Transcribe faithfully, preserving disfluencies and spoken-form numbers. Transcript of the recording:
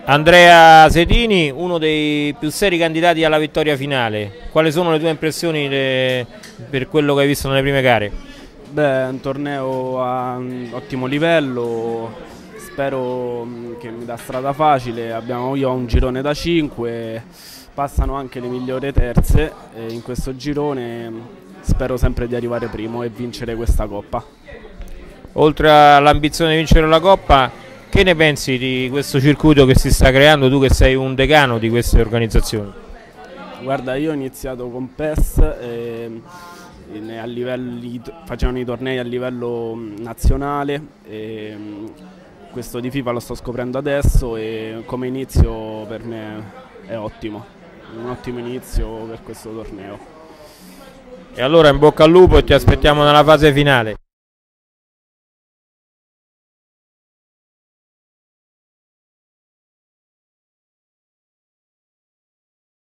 Andrea Sedini, uno dei più seri candidati alla vittoria finale. Quali sono le tue impressioni le, per quello che hai visto nelle prime gare? Beh, è un torneo a ottimo livello, spero che mi dà strada facile. Abbiamo, io ho un girone da cinque, passano anche le migliori terze e in questo girone spero sempre di arrivare primo e vincere questa coppa. Oltre all'ambizione di vincere la coppa, che ne pensi di questo circuito che si sta creando, tu che sei un decano di queste organizzazioni? Guarda, io ho iniziato con P E S e a livelli, facevano i tornei a livello nazionale e questo di FIFA lo sto scoprendo adesso e come inizio per me è ottimo, un ottimo inizio per questo torneo. E allora in bocca al lupo e ti aspettiamo nella fase finale.